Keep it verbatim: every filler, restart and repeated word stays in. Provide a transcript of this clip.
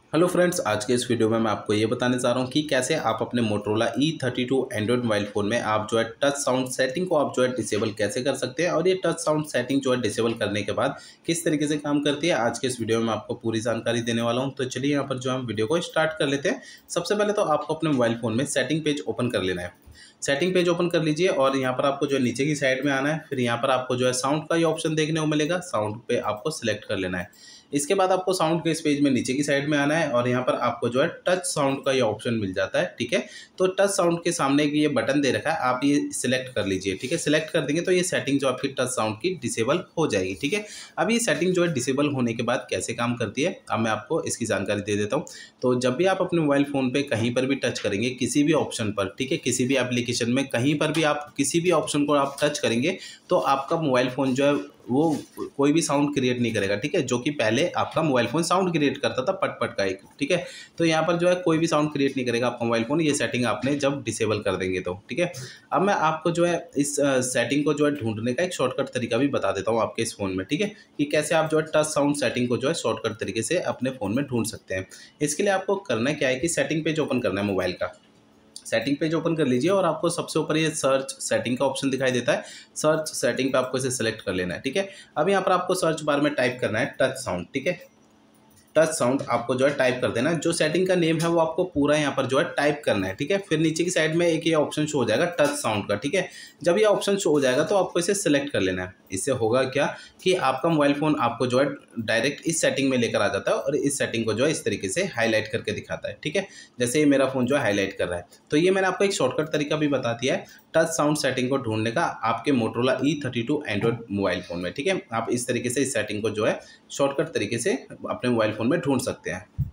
Hello friends, आज के इस वीडियो में मैं आपको ये बताने जा रहा हूँ कि कैसे आप अपने Motorola E thirty two Android mobile phone में आप जो है टच साउंड सेटिंग को आप जो है डिसेबल कैसे कर सकते हैं और ये टच साउंड सेटिंग जो है डिसेबल करने के बाद किस तरीके से काम करती है। आज के इस वीडियो में आपको पूरी जानकारी देने वाला हूँ। तो चलिए यहाँ पर जो हम वीडियो को स्टार्ट कर लेते हैं। सबसे पहले तो आपको अपने मोबाइल फ़ोन में सेटिंग पेज ओपन कर लेना है। सेटिंग पेज ओपन कर लीजिए और यहाँ पर आपको जो है नीचे की साइड में आना है। फिर यहाँ पर आपको जो है साउंड का ये ऑप्शन देखने को मिलेगा, साउंड पे आपको सिलेक्ट कर लेना है। इसके बाद आपको साउंड के इस पेज में नीचे की साइड में आना है और यहाँ पर आपको जो है टच साउंड का ये ऑप्शन मिल जाता है। ठीक है, तो टच साउंड के सामने ये बटन दे रखा है, आप ये सिलेक्ट कर लीजिए। ठीक है, सिलेक्ट कर देंगे तो ये सेटिंग जो आपकी टच साउंड की डिसेबल हो जाएगी। ठीक है, अब ये सेटिंग जो है डिसेबल होने के बाद कैसे काम करती है, अब मैं आपको इसकी जानकारी दे देता हूँ। तो जब भी आप अपने मोबाइल फ़ोन पे कहीं पर भी टच करेंगे किसी भी ऑप्शन पर, ठीक है, किसी भी एप्लीकेशन में कहीं पर भी आप किसी भी ऑप्शन को आप टच करेंगे तो आपका मोबाइल फ़ोन जो है वो कोई भी साउंड क्रिएट नहीं करेगा। ठीक है, जो कि पहले आपका मोबाइल फ़ोन साउंड क्रिएट करता था पट पट का एक। ठीक है, तो यहाँ पर जो है कोई भी साउंड क्रिएट नहीं करेगा आपका मोबाइल फ़ोन, ये सेटिंग आपने जब डिसेबल कर देंगे तो। ठीक है, अब मैं आपको जो है इस सेटिंग को जो है ढूंढने का एक शॉर्टकट तरीका भी बता देता हूँ आपके इस फ़ोन में। ठीक है, कि कैसे आप जो है टच साउंड सेटिंग को जो है शॉर्टकट तरीके से अपने फ़ोन में ढूंढ सकते हैं। इसके लिए आपको करना क्या है कि सेटिंग पेज ओपन करना है मोबाइल का। सेटिंग पेज ओपन कर लीजिए और आपको सबसे ऊपर ये सर्च सेटिंग का ऑप्शन दिखाई देता है। सर्च सेटिंग पे आपको इसे सेलेक्ट कर लेना है। ठीक है, अब यहाँ पर आपको सर्च बार में टाइप करना है टच साउंड। ठीक है, टच साउंड आपको जो है टाइप कर देना है। जो सेटिंग का नेम है वो आपको पूरा यहाँ पर जो है टाइप करना है। ठीक है, फिर नीचे की साइड में एक ये ऑप्शन शो हो जाएगा टच साउंड का। ठीक है, जब ये ऑप्शन शो हो जाएगा तो आपको इसे सिलेक्ट कर लेना है। इससे होगा क्या कि आपका मोबाइल फ़ोन आपको जो है डायरेक्ट इस सेटिंग में लेकर आ जाता है और इस सेटिंग को जो है इस तरीके से हाईलाइट करके दिखाता है। ठीक है, जैसे ये मेरा फ़ोन जो है हाईलाइट कर रहा है। तो ये मैंने आपको एक शॉर्टकट तरीका भी बता दिया है टच साउंड सेटिंग को ढूंढने का आपके Motorola E thirty two Android mobile phone में। ठीक है, आप इस तरीके से इस सेटिंग को जो है शॉर्टकट तरीके से अपने मोबाइल फ़ोन में ढूंढ सकते हैं।